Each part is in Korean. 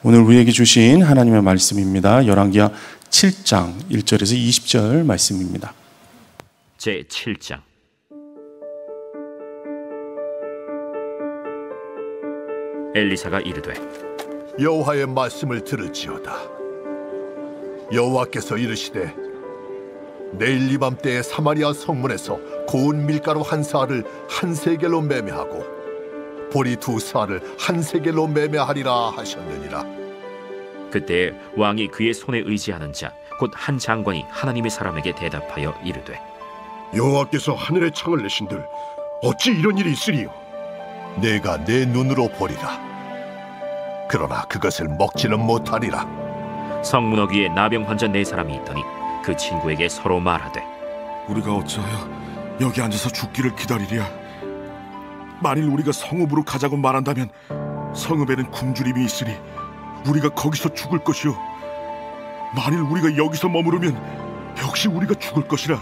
오늘 우리에게 주신 하나님의 말씀입니다. 열왕기하 7장 1절에서 20절 말씀입니다. 제 7장. 엘리사가 이르되 여호와의 말씀을 들을지어다. 여호와께서 이르시되 내일 이밤때에 사마리아 성문에서 고운 밀가루 한 사알을 한 세겔로 매매하고 보리 두 사알을 한 세겔로 매매하리라 하셨느니라. 그때에 왕이 그의 손에 의지하는 자 곧 한 장관이 하나님의 사람에게 대답하여 이르되 여호와께서 하늘의 창을 내신들 어찌 이런 일이 있으리요? 내가 내 눈으로 보리라. 그러나 그것을 먹지는 못하리라. 성문허 위에 나병 환자 네 사람이 있더니 그 친구에게 서로 말하되 우리가 어찌하여 여기 앉아서 죽기를 기다리랴? 만일 우리가 성읍으로 가자고 말한다면 성읍에는 굶주림이 있으니 우리가 거기서 죽을 것이요, 만일 우리가 여기서 머무르면 역시 우리가 죽을 것이라.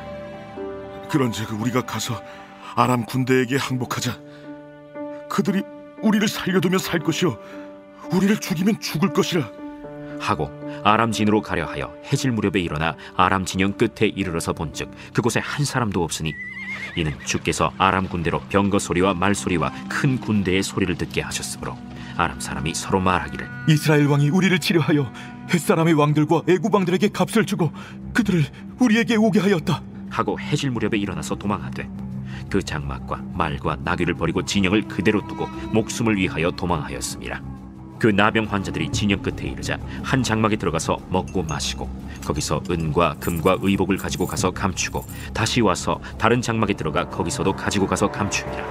그런즉 우리가 가서 아람 군대에게 항복하자. 그들이 우리를 살려두면 살 것이요 우리를 죽이면 죽을 것이라 하고 아람 진으로 가려 하여 해질 무렵에 일어나 아람 진영 끝에 이르러서 본즉 그곳에 한 사람도 없으니 이는 주께서 아람 군대로 병거 소리와 말 소리와 큰 군대의 소리를 듣게 하셨으므로 아람 사람이 서로 말하기를 이스라엘 왕이 우리를 치려하여 햇사람의 왕들과 애굽 왕들에게 값을 주고 그들을 우리에게 오게 하였다 하고 해질 무렵에 일어나서 도망하되 그 장막과 말과 나귀를 버리고 진영을 그대로 두고 목숨을 위하여 도망하였습니다. 그 나병 환자들이 진영 끝에 이르자 한 장막에 들어가서 먹고 마시고 거기서 은과 금과 의복을 가지고 가서 감추고 다시 와서 다른 장막에 들어가 거기서도 가지고 가서 감추니라.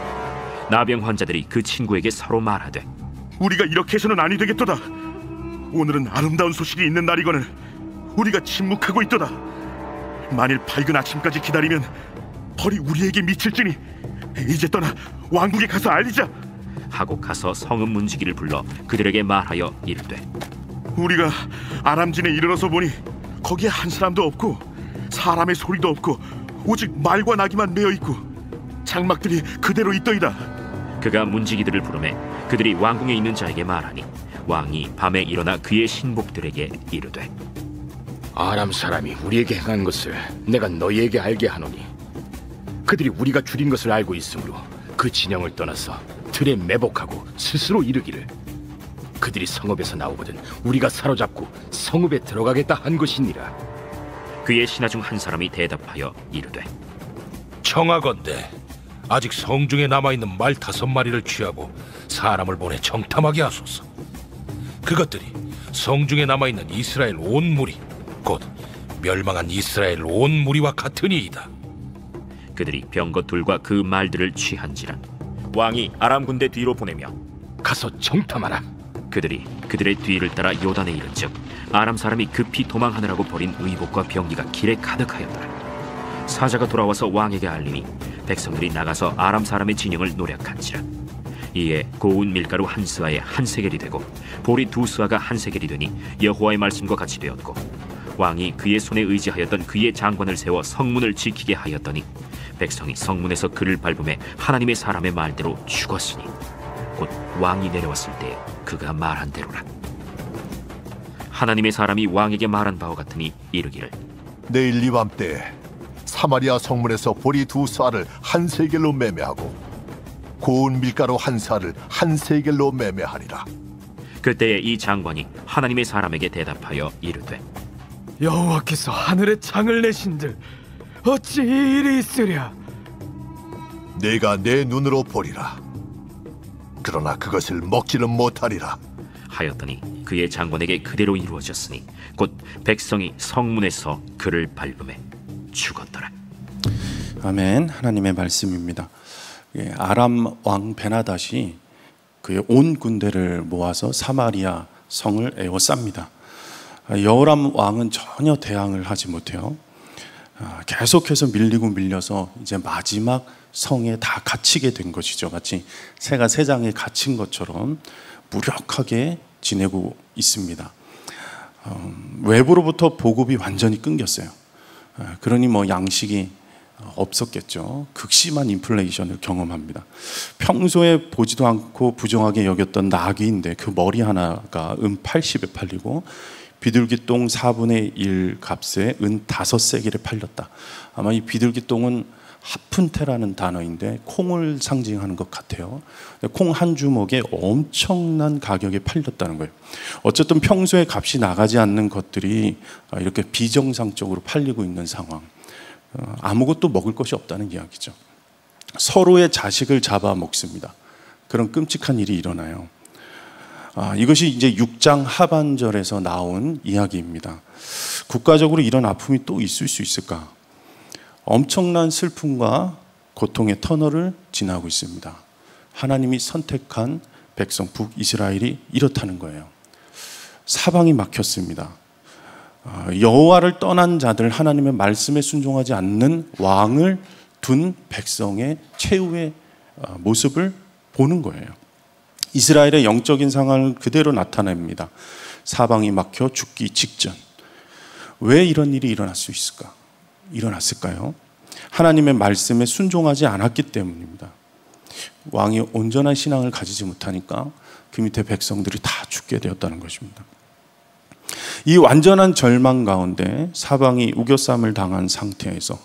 나병 환자들이 그 친구에게 서로 말하되 우리가 이렇게 해서는 아니 되겠도다. 오늘은 아름다운 소식이 있는 날이거늘 우리가 침묵하고 있도다. 만일 밝은 아침까지 기다리면 벌이 우리에게 미칠지니 이제 떠나 왕국에 가서 알리자 하고 가서 성읍 문지기를 불러 그들에게 말하여 이르되 우리가 아람진에 이르러서 보니 거기에 한 사람도 없고 사람의 소리도 없고 오직 말과 나귀만 메어 있고 장막들이 그대로 있더이다. 그가 문지기들을 부르매 그들이 왕궁에 있는 자에게 말하니 왕이 밤에 일어나 그의 신복들에게 이르되 아람 사람이 우리에게 행한 것을 내가 너희에게 알게 하노니 그들이 우리가 줄인 것을 알고 있으므로 그 진영을 떠나서 들에 매복하고 스스로 이르기를 그들이 성읍에서 나오거든 우리가 사로잡고 성읍에 들어가겠다 한 것이니라. 그의 신하 중 한 사람이 대답하여 이르되 청하건대 아직 성중에 남아있는 말 5마리를 취하고 사람을 보내 정탐하게 하소서. 그것들이 성중에 남아있는 이스라엘 온 무리 곧 멸망한 이스라엘 온 무리와 같으니이다. 그들이 병거 둘과 그 말들을 취한지라 왕이 아람 군대 뒤로 보내며 가서 정탐하라. 그들이 그들의 뒤를 따라 요단에 이른즉 아람 사람이 급히 도망하느라고 버린 의복과 병기가 길에 가득하였더라. 사자가 돌아와서 왕에게 알리니 백성들이 나가서 아람 사람의 진영을 노략한지라. 이에 고운 밀가루 한 스아에 한 세겔이 되고 보리 두 스아가 한 세겔이 되니 여호와의 말씀과 같이 되었고 왕이 그의 손에 의지하였던 그의 장관을 세워 성문을 지키게 하였더니 백성이 성문에서 그를 밟음에 하나님의 사람의 말대로 죽었으니 곧 왕이 내려왔을 때 그가 말한 대로라. 하나님의 사람이 왕에게 말한 바와 같으니 이르기를 내일 이밤때에 사마리아 성문에서 보리 두 쌀을 한 세겔로 매매하고 고운 밀가루 한 쌀을 한 세겔로 매매하리라. 그때에 이 장관이 하나님의 사람에게 대답하여 이르되 여호와께서 하늘의 창을 내신들 어찌 이 일이 있으랴? 내가 내 눈으로 보리라. 그러나 그것을 먹지는 못하리라 하였더니 그의 장관에게 그대로 이루어졌으니 곧 백성이 성문에서 그를 밟음에 죽었더라. 아멘. 하나님의 말씀입니다. 아람 왕 베나닷이 그의 온 군대를 모아서 사마리아 성을 에워쌉니다. 여호람 왕은 전혀 대항을 하지 못해요. 계속해서 밀리고 밀려서 이제 마지막 성에 다 갇히게 된 것이죠. 마치 새가 새장에 갇힌 것처럼 무력하게 지내고 있습니다. 외부로부터 보급이 완전히 끊겼어요. 그러니 뭐 양식이 없었겠죠. 극심한 인플레이션을 경험합니다. 평소에 보지도 않고 부정하게 여겼던 나귀인데 그 머리 하나가 은 80에 팔리고 비둘기똥 4분의 1 값에 은 5세겔에 팔렸다. 아마 이 비둘기똥은 하푼테라는 단어인데 콩을 상징하는 것 같아요. 콩 한 주먹에 엄청난 가격에 팔렸다는 거예요. 어쨌든 평소에 값이 나가지 않는 것들이 이렇게 비정상적으로 팔리고 있는 상황. 아무것도 먹을 것이 없다는 이야기죠. 서로의 자식을 잡아 먹습니다. 그런 끔찍한 일이 일어나요. 이것이 이제 6장 하반절에서 나온 이야기입니다. 국가적으로 이런 아픔이 또 있을 수 있을까? 엄청난 슬픔과 고통의 터널을 지나고 있습니다. 하나님이 선택한 백성 북이스라엘이 이렇다는 거예요. 사방이 막혔습니다. 여호와를 떠난 자들, 하나님의 말씀에 순종하지 않는 왕을 둔 백성의 최후의 모습을 보는 거예요. 이스라엘의 영적인 상황을 그대로 나타냅니다. 사방이 막혀 죽기 직전. 왜 이런 일이 일어났을까요? 하나님의 말씀에 순종하지 않았기 때문입니다. 왕이 온전한 신앙을 가지지 못하니까 그 밑에 백성들이 다 죽게 되었다는 것입니다. 이 완전한 절망 가운데 사방이 우겨쌈을 당한 상태에서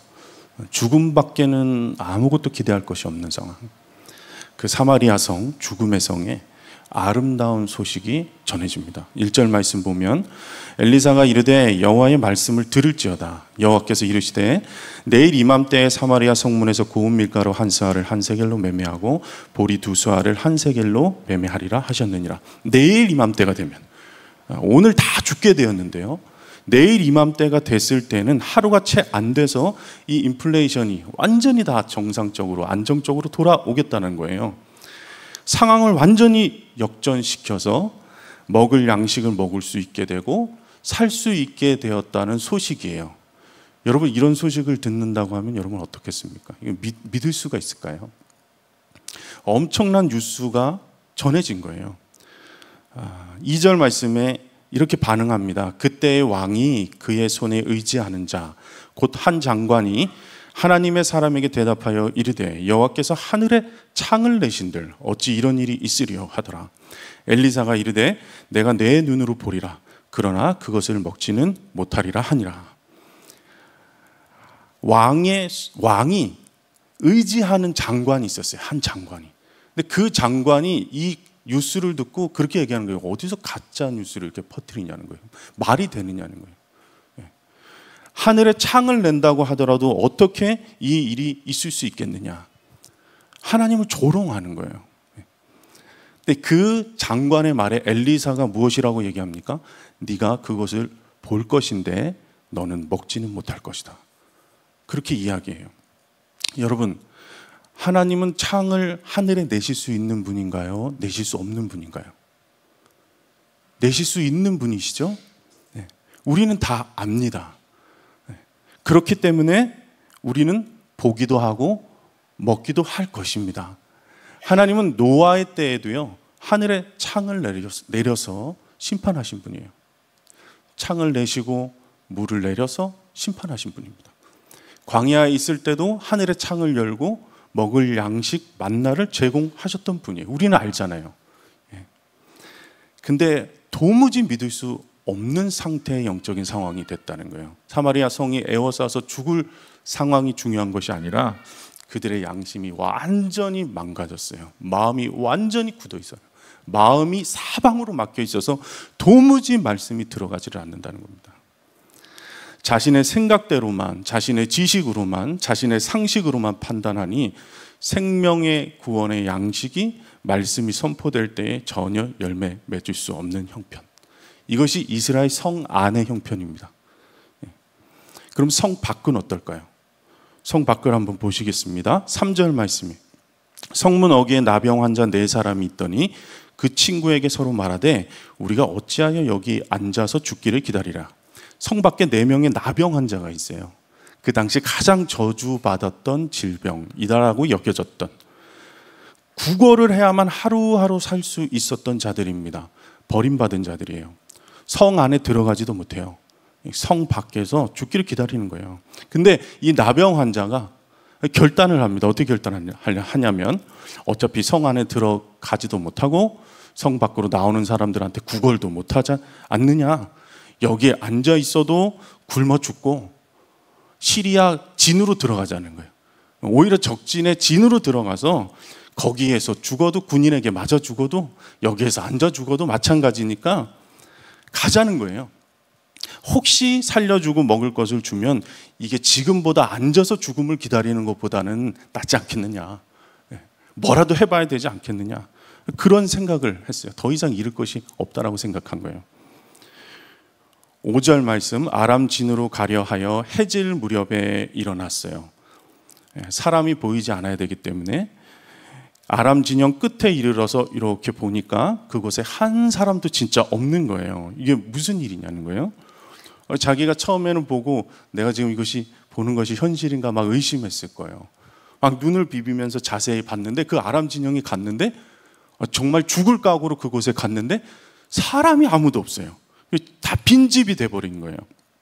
죽음밖에는 아무것도 기대할 것이 없는 상황. 그 사마리아 성, 죽음의 성에 아름다운 소식이 전해집니다. 1절 말씀 보면 엘리사가 이르되 여호와의 말씀을 들을지어다. 여호와께서 이르시되 내일 이맘때에 사마리아 성문에서 고운 밀가루 한 스아를 한 세겔로 매매하고 보리 2수아를 한 세겔로 매매하리라 하셨느니라. 내일 이맘때가 되면, 오늘 다 죽게 되었는데요, 내일 이맘때가 됐을 때는 하루가 채 안 돼서 이 인플레이션이 완전히 다 정상적으로 안정적으로 돌아오겠다는 거예요. 상황을 완전히 역전시켜서 먹을 양식을 먹을 수 있게 되고 살 수 있게 되었다는 소식이에요. 여러분, 이런 소식을 듣는다고 하면 여러분 어떻겠습니까? 이거 믿을 수가 있을까요? 엄청난 뉴스가 전해진 거예요. 2절 말씀에 이렇게 반응합니다. 그때의 왕이 그의 손에 의지하는 자 곧 한 장관이 하나님의 사람에게 대답하여 이르되 여호와께서 하늘에 창을 내신들 어찌 이런 일이 있으리요 하더라. 엘리사가 이르되 내가 내 눈으로 보리라. 그러나 그것을 먹지는 못하리라 하니라. 왕이 의지하는 장관이 있었어요. 한 장관이. 근데 그 장관이 이 뉴스를 듣고 그렇게 얘기하는 거예요. 어디서 가짜 뉴스를 이렇게 퍼뜨리냐는 거예요. 말이 되느냐는 거예요. 하늘에 창을 낸다고 하더라도 어떻게 이 일이 있을 수 있겠느냐. 하나님을 조롱하는 거예요. 근데 그 장관의 말에 엘리사가 무엇이라고 얘기합니까? 네가 그것을 볼 것인데 너는 먹지는 못할 것이다. 그렇게 이야기해요. 여러분, 하나님은 창을 하늘에 내실 수 있는 분인가요? 내실 수 없는 분인가요? 내실 수 있는 분이시죠? 네. 우리는 다 압니다. 네. 그렇기 때문에 우리는 보기도 하고 먹기도 할 것입니다. 하나님은 노아의 때에도요, 하늘에 창을 내려서 심판하신 분이에요. 창을 내시고 물을 내려서 심판하신 분입니다. 광야에 있을 때도 하늘에 창을 열고 먹을 양식, 만나를 제공하셨던 분이에요. 우리는 알잖아요. 근데 도무지 믿을 수 없는 상태의 영적인 상황이 됐다는 거예요. 사마리아 성이 에워싸서 죽을 상황이 중요한 것이 아니라 그들의 양심이 완전히 망가졌어요. 마음이 완전히 굳어 있어요. 마음이 사방으로 막혀 있어서 도무지 말씀이 들어가지를 않는다는 겁니다. 자신의 생각대로만, 자신의 지식으로만, 자신의 상식으로만 판단하니 생명의 구원의 양식이 말씀이 선포될 때에 전혀 열매 맺을 수 없는 형편. 이것이 이스라엘 성 안의 형편입니다. 그럼 성 밖은 어떨까요? 성 밖을 한번 보시겠습니다. 3절 말씀이 성문 어귀에 나병 환자 4사람이 있더니 그 친구에게 서로 말하되 우리가 어찌하여 여기 앉아서 죽기를 기다리라. 성 밖에 4명의 나병 환자가 있어요. 그 당시 가장 저주받았던 질병이다라고 여겨졌던, 구걸을 해야만 하루하루 살 수 있었던 자들입니다. 버림받은 자들이에요. 성 안에 들어가지도 못해요. 성 밖에서 죽기를 기다리는 거예요. 근데 이 나병 환자가 결단을 합니다. 어떻게 결단하냐면 어차피 성 안에 들어가지도 못하고 성 밖으로 나오는 사람들한테 구걸도 못하지 않느냐. 여기에 앉아 있어도 굶어 죽고 시리아 진으로 들어가자는 거예요. 오히려 적진의 진으로 들어가서 거기에서 죽어도, 군인에게 맞아 죽어도, 여기에서 앉아 죽어도 마찬가지니까 가자는 거예요. 혹시 살려주고 먹을 것을 주면 이게 지금보다 앉아서 죽음을 기다리는 것보다는 낫지 않겠느냐. 뭐라도 해봐야 되지 않겠느냐. 그런 생각을 했어요. 더 이상 잃을 것이 없다라고 생각한 거예요. 5절 말씀, 아람 진으로 가려 하여 해질 무렵에 일어났어요. 사람이 보이지 않아야 되기 때문에 아람 진영 끝에 이르러서 이렇게 보니까 그곳에 한 사람도 진짜 없는 거예요. 이게 무슨 일이냐는 거예요. 자기가 처음에는 보고 내가 지금 이것이 보는 것이 현실인가 막 의심했을 거예요. 막 눈을 비비면서 자세히 봤는데 그 아람 진영이 갔는데 정말 죽을 각오로 그곳에 갔는데 사람이 아무도 없어요. 다 빈집이 돼버린 거예요.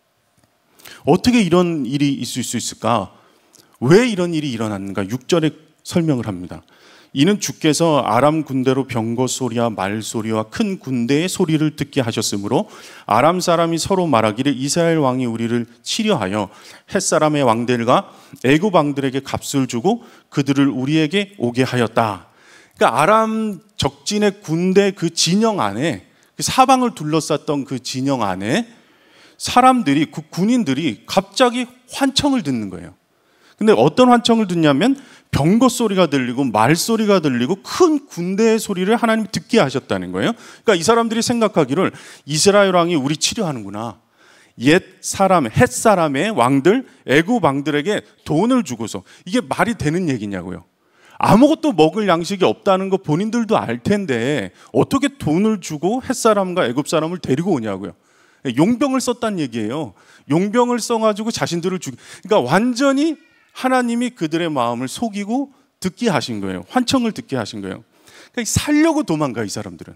어떻게 이런 일이 있을 수 있을까? 왜 이런 일이 일어났는가? 6절에 설명을 합니다. 이는 주께서 아람 군대로 병거 소리와 말 소리와 큰 군대의 소리를 듣게 하셨으므로 아람 사람이 서로 말하기를 이스라엘 왕이 우리를 치려하여 햇사람의 왕들과 애굽 왕들에게 값을 주고 그들을 우리에게 오게 하였다. 그러니까 아람 적진의 군대 그 진영 안에, 그 사방을 둘러쌌던 그 진영 안에 사람들이, 그 군인들이 갑자기 환청을 듣는 거예요. 근데 어떤 환청을 듣냐면 병거 소리가 들리고 말 소리가 들리고 큰 군대의 소리를 하나님이 듣게 하셨다는 거예요. 그러니까 이 사람들이 생각하기를 이스라엘 왕이 우리 치료하는구나. 옛 사람, 헷 사람의 왕들, 애굽 왕들에게 돈을 주고서, 이게 말이 되는 얘기냐고요. 아무것도 먹을 양식이 없다는 거 본인들도 알 텐데 어떻게 돈을 주고 헷 사람과 애굽 사람을 데리고 오냐고요. 용병을 썼다는 얘기예요. 용병을 써가지고 자신들을 그러니까 완전히 하나님이 그들의 마음을 속이고 듣게 하신 거예요. 환청을 듣게 하신 거예요. 그러니까 살려고 도망가, 이 사람들은.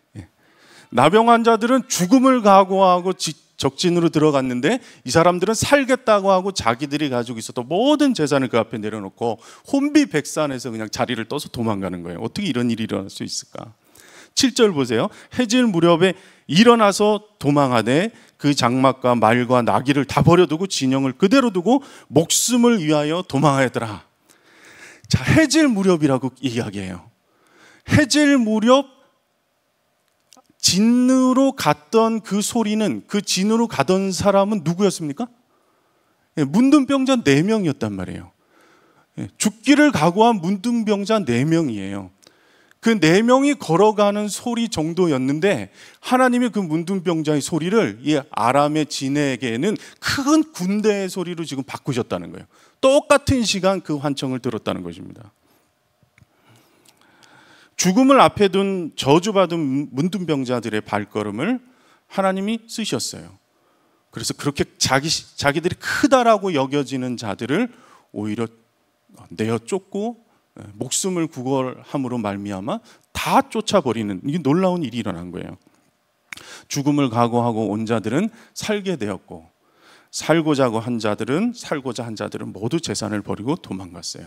나병 환자들은 죽음을 각오하고 적진으로 들어갔는데 이 사람들은 살겠다고 하고 자기들이 가지고 있었던 모든 재산을 그 앞에 내려놓고 혼비백산에서 그냥 자리를 떠서 도망가는 거예요. 어떻게 이런 일이 일어날 수 있을까? 7절 보세요. 해질 무렵에 일어나서 도망하되 그 장막과 말과 나귀를 다 버려두고 진영을 그대로 두고 목숨을 위하여 도망하였더라. 자, 해질 무렵이라고 이야기해요. 해질 무렵 진으로 갔던 그 소리는, 그 진으로 가던 사람은 누구였습니까? 문둥병자 4명이었단 말이에요. 죽기를 각오한 문둥병자 4명이에요. 그 4명이 걸어가는 소리 정도였는데 하나님이 그 문둥병자의 소리를 이 아람의 진에게는 큰 군대의 소리로 지금 바꾸셨다는 거예요. 똑같은 시간 그 환청을 들었다는 것입니다. 죽음을 앞에 둔 저주받은 문둥병자들의 발걸음을 하나님이 쓰셨어요. 그래서 그렇게 자기들이 크다라고 여겨지는 자들을 오히려 내어 쫓고 목숨을 구걸함으로 말미암아 다 쫓아버리는, 이게 놀라운 일이 일어난 거예요. 죽음을 각오하고 온 자들은 살게 되었고 살고자 한 자들은 모두 재산을 버리고 도망갔어요.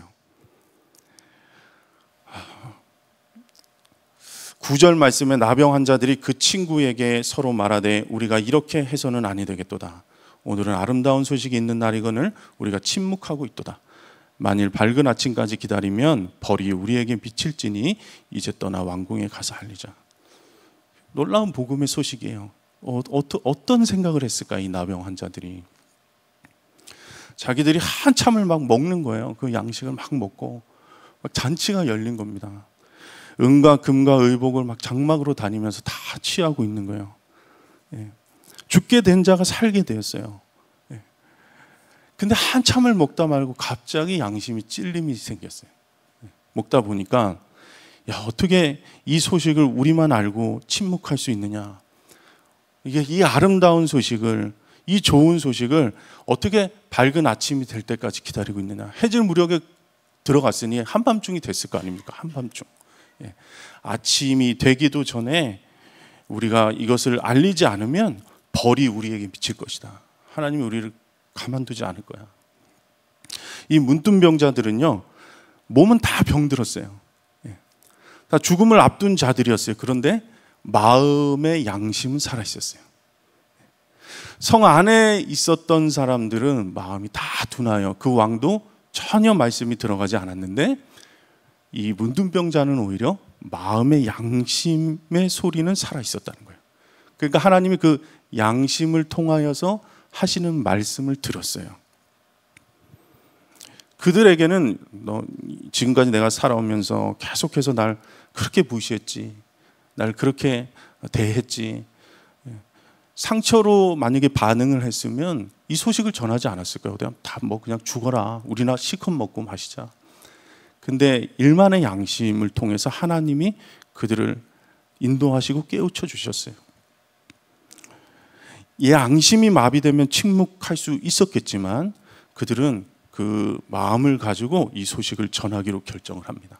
9절 말씀에 나병 환자들이 그 친구에게 서로 말하되 우리가 이렇게 해서는 아니 되겠도다. 오늘은 아름다운 소식이 있는 날이거늘 우리가 침묵하고 있도다. 만일 밝은 아침까지 기다리면 벌이 우리에게 미칠지니 이제 떠나 왕궁에 가서 알리자. 놀라운 복음의 소식이에요. 어떤 생각을 했을까, 이 나병 환자들이. 자기들이 한참을 막 먹는 거예요. 그 양식을 막 먹고 막 잔치가 열린 겁니다. 은과 금과 의복을 막 장막으로 다니면서 다 취하고 있는 거예요. 죽게 된 자가 살게 되었어요. 근데 한참을 먹다 말고 갑자기 양심이 찔림이 생겼어요. 먹다 보니까 야, 어떻게 이 소식을 우리만 알고 침묵할 수 있느냐. 이게 이 아름다운 소식을, 이 좋은 소식을 어떻게 밝은 아침이 될 때까지 기다리고 있느냐. 해질 무렵에 들어갔으니 한밤중이 됐을 거 아닙니까? 한밤중. 아침이 되기도 전에 우리가 이것을 알리지 않으면 벌이 우리에게 미칠 것이다. 하나님이 우리를 가만두지 않을 거야. 이 문둥병자들은요, 몸은 다 병들었어요. 다 죽음을 앞둔 자들이었어요. 그런데 마음의 양심은 살아있었어요. 성 안에 있었던 사람들은 마음이 다 둔하여 그 왕도 전혀 말씀이 들어가지 않았는데, 이 문둥병자는 오히려 마음의 양심의 소리는 살아있었다는 거예요. 그러니까 하나님이 그 양심을 통하여서 하시는 말씀을 들었어요. 그들에게는 너 지금까지 내가 살아오면서 계속해서 날 그렇게 무시했지, 날 그렇게 대했지, 상처로 만약에 반응을 했으면 이 소식을 전하지 않았을 거예요. 다 뭐 그냥 죽어라, 우리나 실컷 먹고 마시자. 근데 일만의 양심을 통해서 하나님이 그들을 인도하시고 깨우쳐 주셨어요. 이 양심이 마비되면 침묵할 수 있었겠지만 그들은 그 마음을 가지고 이 소식을 전하기로 결정을 합니다.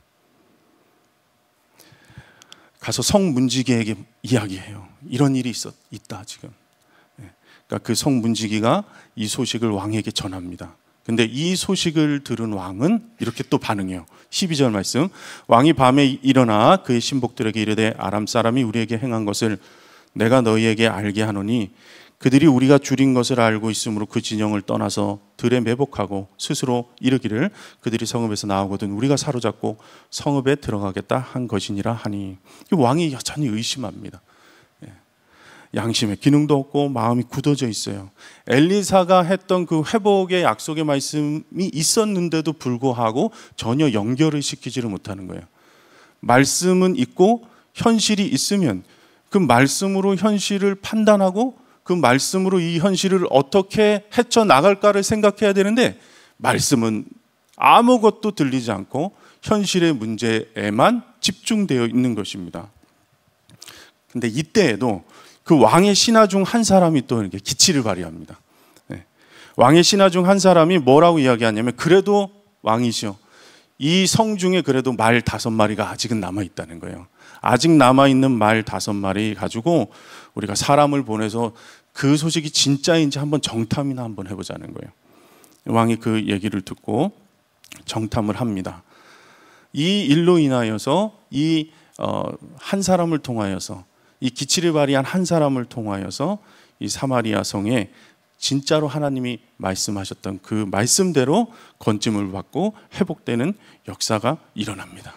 가서 성문지기에게 이야기해요. 이런 일이 있다 지금. 그러니까 그 성문지기가 이 소식을 왕에게 전합니다. 근데 이 소식을 들은 왕은 이렇게 또 반응해요. 12절 말씀. 왕이 밤에 일어나 그의 신복들에게 이르되 아람 사람이 우리에게 행한 것을 내가 너희에게 알게 하노니 그들이 우리가 줄인 것을 알고 있으므로 그 진영을 떠나서 들에 매복하고 스스로 이르기를 그들이 성읍에서 나오거든 우리가 사로잡고 성읍에 들어가겠다 한 것이니라 하니, 왕이 여전히 의심합니다. 양심의 기능도 없고 마음이 굳어져 있어요. 엘리사가 했던 그 회복의 약속의 말씀이 있었는데도 불구하고 전혀 연결을 시키지를 못하는 거예요. 말씀은 있고 현실이 있으면 그 말씀으로 현실을 판단하고 그 말씀으로 이 현실을 어떻게 헤쳐나갈까를 생각해야 되는데, 말씀은 아무것도 들리지 않고 현실의 문제에만 집중되어 있는 것입니다. 근데 이때에도 그 왕의 신하 중 한 사람이 또 이렇게 기치를 발휘합니다. 왕의 신하 중 한 사람이 뭐라고 이야기하냐면, 그래도 왕이시여, 이 성 중에 그래도 말 5마리가 아직은 남아있다는 거예요. 아직 남아있는 말 5마리 가지고 우리가 사람을 보내서 그 소식이 진짜인지 한번 정탐이나 한번 해보자는 거예요. 왕이 그 얘기를 듣고 정탐을 합니다. 이 일로 인하여서 이 한 사람을 통하여서, 이 기치를 발휘한 한 사람을 통하여서 이 사마리아 성에 진짜로 하나님이 말씀하셨던 그 말씀대로 건짐을 받고 회복되는 역사가 일어납니다.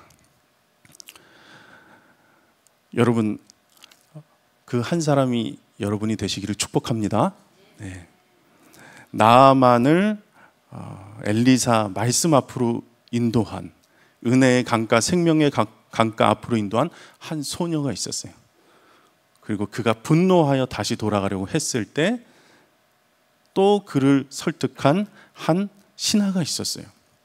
여러분, 그 한 사람이 여러분이 되시기를 축복합니다. 네. 나아만을 엘리사 말씀 앞으로 인도한, 은혜의 강가, 생명의 강가 앞으로 인도한 한 소녀가 있었어요. 그리고 그가 분노하여 다시 돌아가려고 했을 때 또 그를 설득한 한 신하가 있었어요.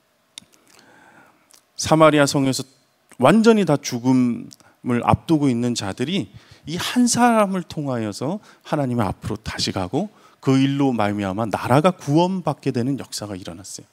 사마리아 성에서 완전히 다 죽음을 앞두고 있는 자들이 이 한 사람을 통하여서 하나님의 앞으로 다시 가고 그 일로 말미암아 나라가 구원받게 되는 역사가 일어났어요.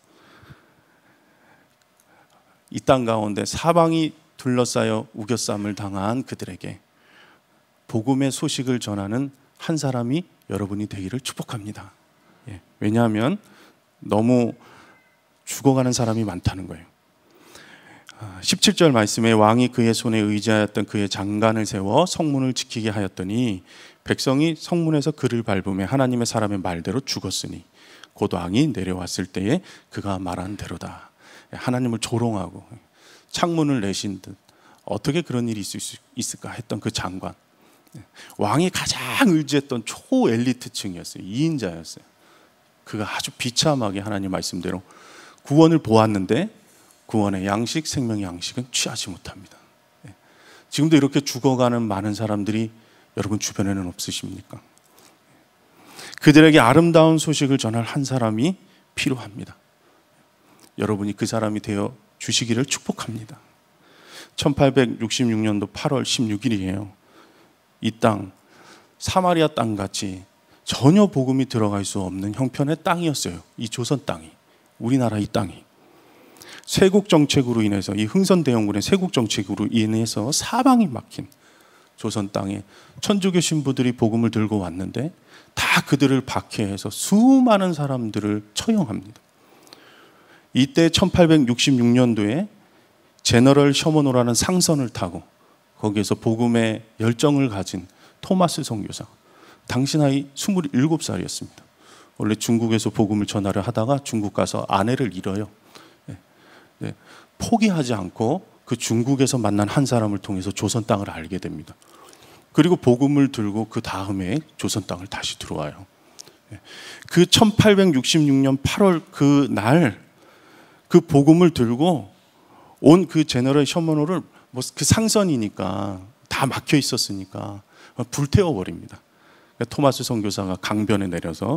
이 땅 가운데 사방이 둘러싸여 우겨쌈을 당한 그들에게 복음의 소식을 전하는 한 사람이 여러분이 되기를 축복합니다. 왜냐하면 너무 죽어가는 사람이 많다는 거예요. 17절 말씀에 왕이 그의 손에 의지하였던 그의 장관을 세워 성문을 지키게 하였더니 백성이 성문에서 그를 밟으며 하나님의 사람의 말대로 죽었으니 곧 왕이 내려왔을 때에 그가 말한 대로다. 하나님을 조롱하고 창문을 내신 듯 어떻게 그런 일이 있을까 했던 그 장관, 왕이 가장 의지했던 초엘리트층이었어요. 2인자였어요. 그가 아주 비참하게 하나님 말씀대로 구원을 보았는데 구원의 양식, 생명의 양식은 취하지 못합니다. 지금도 이렇게 죽어가는 많은 사람들이 여러분 주변에는 없으십니까? 그들에게 아름다운 소식을 전할 한 사람이 필요합니다. 여러분이 그 사람이 되어 주시기를 축복합니다. 1866년도 8월 16일이에요. 이 땅, 사마리아 땅같이 전혀 복음이 들어갈 수 없는 형편의 땅이었어요. 이 조선 땅이, 우리나라 이 땅이. 쇄국 정책으로 인해서, 이 흥선대원군의 쇄국 정책으로 인해서 사방이 막힌 조선 땅에 천주교 신부들이 복음을 들고 왔는데 다 그들을 박해해서 수많은 사람들을 처형합니다. 이때 1866년도에 제너럴 셔먼호라는 상선을 타고 거기에서 복음의 열정을 가진 토마스 선교사, 당시 나이 27살이었습니다. 원래 중국에서 복음을 전하려 하다가 중국 가서 아내를 잃어요. 네. 포기하지 않고 그 중국에서 만난 한 사람을 통해서 조선 땅을 알게 됩니다. 그리고 복음을 들고 그 다음에 조선 땅을 다시 들어와요. 그 1866년 8월 그 날 그 복음을 들고 온 그 제너럴 셔먼호를 뭐 그 상선이니까 다 막혀 있었으니까 불태워 버립니다. 토마스 선교사가 강변에 내려서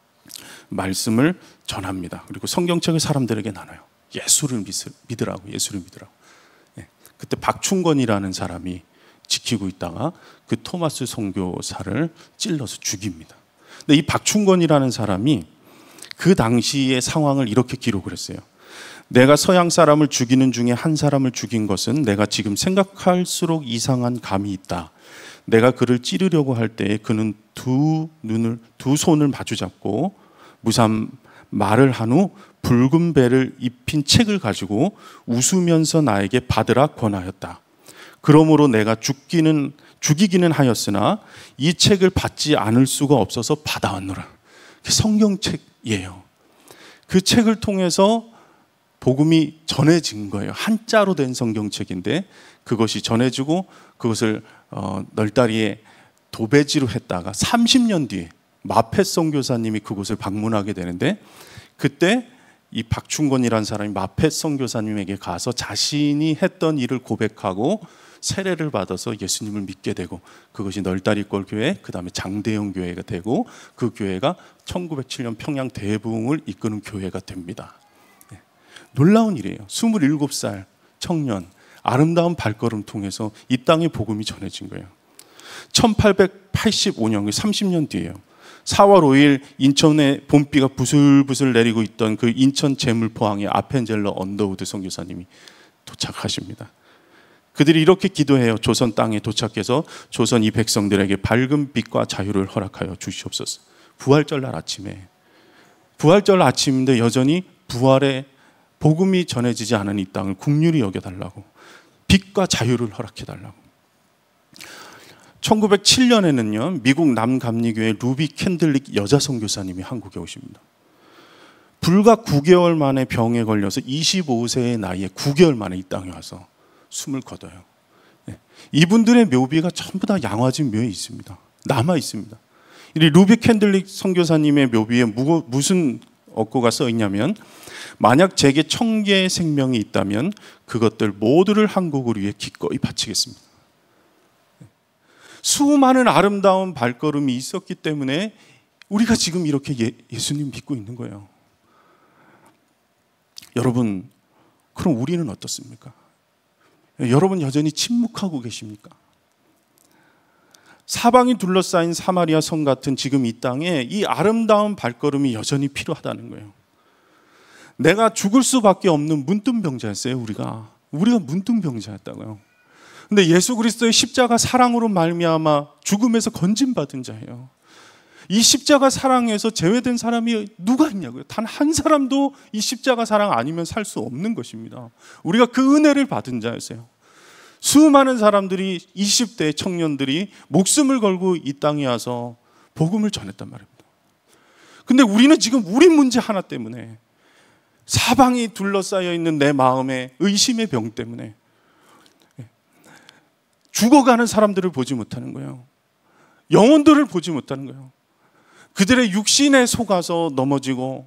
말씀을 전합니다. 그리고 성경책을 사람들에게 나눠요. 예수를 믿으라고, 예수를 믿으라고. 그때 박충건이라는 사람이 지키고 있다가 그 토마스 선교사를 찔러서 죽입니다. 근데 이 박충건이라는 사람이 그 당시의 상황을 이렇게 기록을 했어요. 내가 서양 사람을 죽이는 중에 한 사람을 죽인 것은 내가 지금 생각할수록 이상한 감이 있다. 내가 그를 찌르려고 할 때에 그는 두 손을 마주 잡고 무삼 말을 한 후 붉은 배를 입힌 책을 가지고 웃으면서 나에게 받으라 권하였다. 그러므로 내가 죽이기는 하였으나 이 책을 받지 않을 수가 없어서 받아왔노라. 성경책이에요. 그 책을 통해서 복음이 전해진 거예요. 한자로 된 성경책인데 그것이 전해지고 그것을 널다리에 도배지로 했다가 30년 뒤에 마펫 선교사님이 그곳을 방문하게 되는데 그때 이 박충건이라는 사람이 마펫 선교사님에게 가서 자신이 했던 일을 고백하고 세례를 받아서 예수님을 믿게 되고 그것이 널다리골 교회, 그 다음에 장대영 교회가 되고 그 교회가 1907년 평양 대부흥을 이끄는 교회가 됩니다. 놀라운 일이에요. 27살 청년, 아름다운 발걸음 통해서 이 땅의 복음이 전해진 거예요. 1885년, 30년 뒤에요. 4월 5일 인천에 봄비가 부슬부슬 내리고 있던 그 인천 제물포항에 아펜젤러 언더우드 선교사님이 도착하십니다. 그들이 이렇게 기도해요. 조선 땅에 도착해서 조선 이 백성들에게 밝은 빛과 자유를 허락하여 주시옵소서. 부활절 날 아침에, 부활절 아침인데 여전히 부활의 복음이 전해지지 않은 이 땅을 긍휼히 여겨달라고, 빛과 자유를 허락해달라고. 1907년에는요 미국 남감리교회 루비 캔들릭 여자 선교사님이 한국에 오십니다. 불과 9개월 만에 병에 걸려서 25세의 나이에 9개월 만에 이 땅에 와서 숨을 거둬요. 이분들의 묘비가 전부 다 양화진 묘에 있습니다. 남아 있습니다. 이 루비 캔들릭 선교사님의 묘비에 무슨 어구가 써 있냐면, 만약 제게 1000개의 생명이 있다면 그것들 모두를 한국을 위해 기꺼이 바치겠습니다. 수많은 아름다운 발걸음이 있었기 때문에 우리가 지금 이렇게 예수님 믿고 있는 거예요. 여러분, 그럼 우리는 어떻습니까? 여러분 여전히 침묵하고 계십니까? 사방이 둘러싸인 사마리아 성 같은 지금 이 땅에 이 아름다운 발걸음이 여전히 필요하다는 거예요. 내가 죽을 수밖에 없는 문둥병자였어요. 우리가 문둥병자였다고요. 근데 예수 그리스도의 십자가 사랑으로 말미암아 죽음에서 건진받은 자예요. 이 십자가 사랑에서 제외된 사람이 누가 있냐고요. 단 한 사람도 이 십자가 사랑 아니면 살 수 없는 것입니다. 우리가 그 은혜를 받은 자였어요. 수많은 사람들이 20대 청년들이 목숨을 걸고 이 땅에 와서 복음을 전했단 말입니다. 근데 우리는 지금 우리 문제 하나 때문에, 사방이 둘러싸여 있는 내 마음의 의심의 병 때문에 죽어가는 사람들을 보지 못하는 거예요. 영혼들을 보지 못하는 거예요. 그들의 육신에 속아서 넘어지고,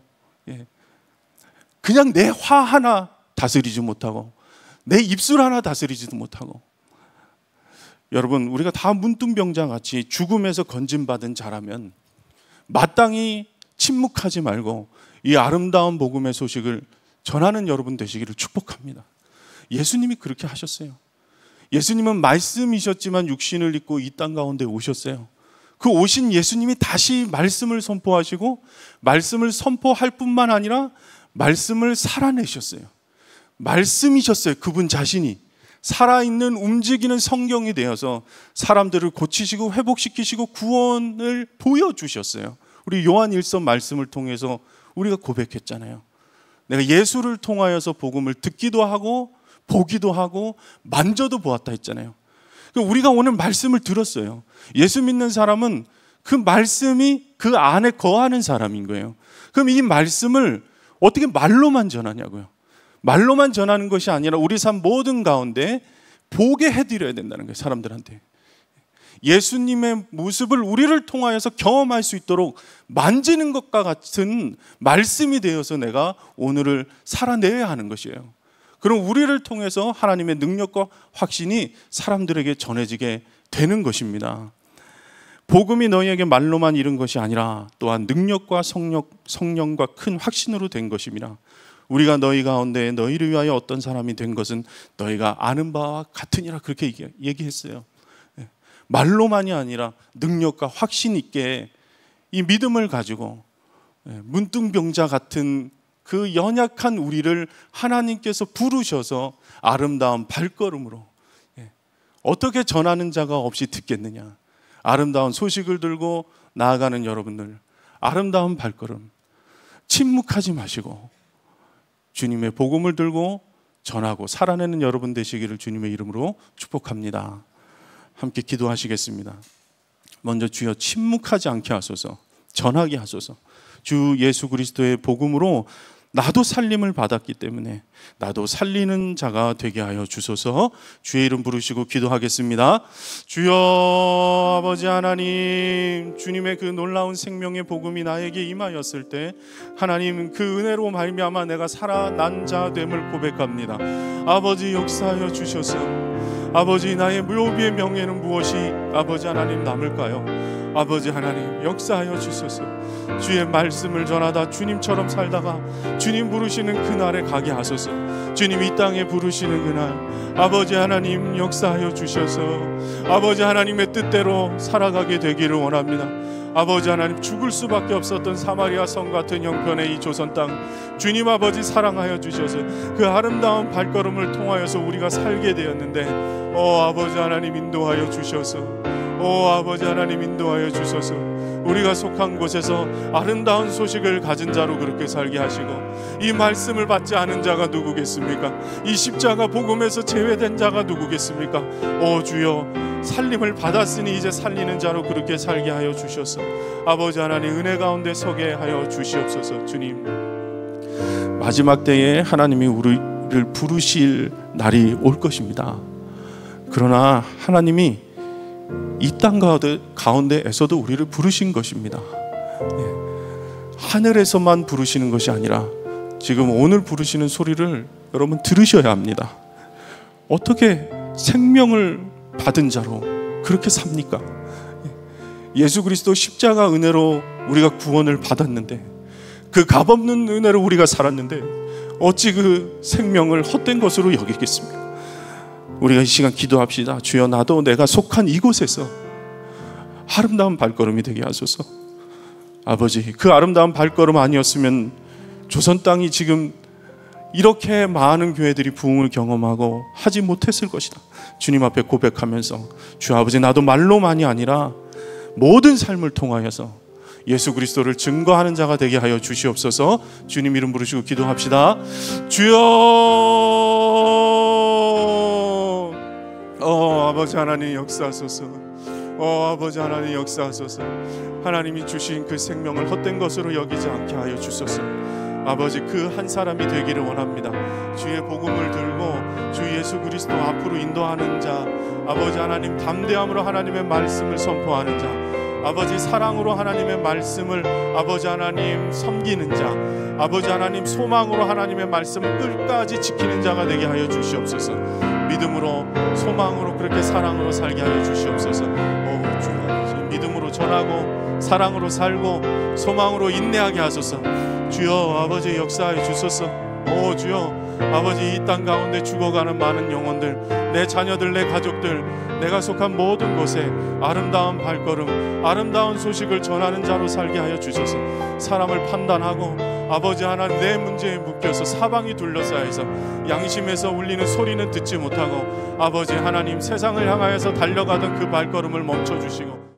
그냥 내 화 하나 다스리지 못하고 내 입술 하나 다스리지도 못하고. 여러분, 우리가 다 문둥병자 같이 죽음에서 건진받은 자라면 마땅히 침묵하지 말고 이 아름다운 복음의 소식을 전하는 여러분 되시기를 축복합니다. 예수님이 그렇게 하셨어요. 예수님은 말씀이셨지만 육신을 입고 이 땅 가운데 오셨어요. 그 오신 예수님이 다시 말씀을 선포하시고 말씀을 선포할 뿐만 아니라 말씀을 살아내셨어요. 말씀이셨어요. 그분 자신이 살아있는 움직이는 성경이 되어서 사람들을 고치시고 회복시키시고 구원을 보여주셨어요. 우리 요한 1서 말씀을 통해서 우리가 고백했잖아요. 내가 예수를 통하여서 복음을 듣기도 하고 보기도 하고 만져도 보았다 했잖아요. 우리가 오늘 말씀을 들었어요. 예수 믿는 사람은 그 말씀이 그 안에 거하는 사람인 거예요. 그럼 이 말씀을 어떻게 말로만 전하냐고요. 말로만 전하는 것이 아니라 우리 삶 모든 가운데 보게 해드려야 된다는 거예요. 사람들한테 예수님의 모습을 우리를 통하여서 경험할 수 있도록 만지는 것과 같은 말씀이 되어서 내가 오늘을 살아내야 하는 것이에요. 그럼 우리를 통해서 하나님의 능력과 확신이 사람들에게 전해지게 되는 것입니다. 복음이 너희에게 말로만 이른 것이 아니라 또한 능력과 성령과 큰 확신으로 된 것입니다. 우리가 너희 가운데 너희를 위하여 어떤 사람이 된 것은 너희가 아는 바와 같으니라. 그렇게 얘기했어요. 말로만이 아니라 능력과 확신 있게 이 믿음을 가지고 문둥병자 같은 그 연약한 우리를 하나님께서 부르셔서 아름다운 발걸음으로 어떻게 전하는 자가 없이 듣겠느냐. 아름다운 소식을 들고 나아가는 여러분들, 아름다운 발걸음, 침묵하지 마시고 주님의 복음을 들고 전하고 살아내는 여러분 되시기를 주님의 이름으로 축복합니다. 함께 기도하시겠습니다. 먼저 주여 침묵하지 않게 하소서, 전하게 하소서. 주 예수 그리스도의 복음으로 나도 살림을 받았기 때문에 나도 살리는 자가 되게 하여 주소서. 주의 이름 부르시고 기도하겠습니다. 주여 아버지 하나님, 주님의 그 놀라운 생명의 복음이 나에게 임하였을 때 하나님 그 은혜로 말미암아 내가 살아난 자 됨을 고백합니다. 아버지 역사하여 주셔서 아버지 나의 묘비의 명예는 무엇이 아버지 하나님 남을까요? 아버지 하나님 역사하여 주소서. 주의 말씀을 전하다 주님처럼 살다가 주님 부르시는 그날에 가게 하소서. 주님 이 땅에 부르시는 그날 아버지 하나님 역사하여 주셔서 아버지 하나님의 뜻대로 살아가게 되기를 원합니다. 아버지 하나님 죽을 수밖에 없었던 사마리아 성 같은 형편의 이 조선 땅 주님 아버지 사랑하여 주셔서 그 아름다운 발걸음을 통하여서 우리가 살게 되었는데 아버지 하나님 인도하여 주셔서 아버지 하나님 인도하여 주소서. 우리가 속한 곳에서 아름다운 소식을 가진 자로 그렇게 살게 하시고 이 말씀을 받지 않은 자가 누구겠습니까? 이 십자가 복음에서 제외된 자가 누구겠습니까? 주여 살림을 받았으니 이제 살리는 자로 그렇게 살게 하여 주셔서 아버지 하나님 은혜 가운데 서게 하여 주시옵소서. 주님 마지막 때에 하나님이 우리를 부르실 날이 올 것입니다. 그러나 하나님이 이 땅 가운데에서도 우리를 부르신 것입니다. 하늘에서만 부르시는 것이 아니라 지금 오늘 부르시는 소리를 여러분 들으셔야 합니다. 어떻게 생명을 받은 자로 그렇게 삽니까? 예수 그리스도 십자가 은혜로 우리가 구원을 받았는데 그 값없는 은혜로 우리가 살았는데 어찌 그 생명을 헛된 것으로 여기겠습니까? 우리가 이 시간 기도합시다. 주여 나도 내가 속한 이곳에서 아름다운 발걸음이 되게 하소서. 아버지 그 아름다운 발걸음 아니었으면 조선 땅이 지금 이렇게 많은 교회들이 부흥을 경험하고 하지 못했을 것이다. 주님 앞에 고백하면서 주 아버지 나도 말로만이 아니라 모든 삶을 통하여서 예수 그리스도를 증거하는 자가 되게 하여 주시옵소서. 주님 이름 부르시고 기도합시다. 주여 아버지 하나님 역사하소서. 아버지 하나님 역사하소서. 하나님이 주신 그 생명을 헛된 것으로 여기지 않게 하여 주소서. 아버지 그 한 사람이 되기를 원합니다. 주의 복음을 들고 주 예수 그리스도 앞으로 인도하는 자, 아버지 하나님 담대함으로 하나님의 말씀을 선포하는 자, 아버지 사랑으로 하나님의 말씀을 아버지 하나님 섬기는 자, 아버지 하나님 소망으로 하나님의 말씀을 끝까지 지키는 자가 되게 하여 주시옵소서. 믿음으로 소망으로 그렇게 사랑으로 살게 하여 주시옵소서. 주 아버지 믿음으로 전하고 사랑으로 살고 소망으로 인내하게 하소서. 주여 아버지 역사하여 주소서. 주여 아버지 이 땅 가운데 죽어가는 많은 영혼들, 내 자녀들, 내 가족들, 내가 속한 모든 곳에 아름다운 발걸음, 아름다운 소식을 전하는 자로 살게 하여 주소서. 사람을 판단하고 아버지 하나님 내 문제에 묶여서 사방이 둘러싸여서 양심에서 울리는 소리는 듣지 못하고 아버지 하나님 세상을 향하여서 달려가던 그 발걸음을 멈춰주시고